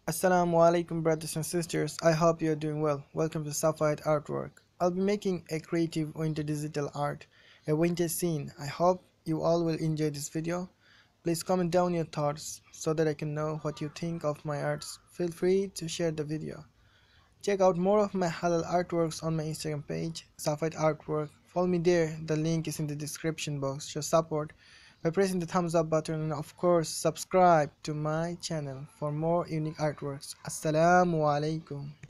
Assalamu alaikum brothers and sisters, I hope you are doing well. Welcome to Safayat artwork. I'll be making a creative winter digital art, a winter scene. I hope you all will enjoy this video. Please comment down your thoughts so that I can know what you think of my arts. Feel free to share the video. Check out more of my halal artworks on my Instagram page, Safayat artwork. Follow me there, the link is in the description box. Show support by pressing the thumbs up button and of course subscribe to my channel for more unique artworks. Assalamu alaikum.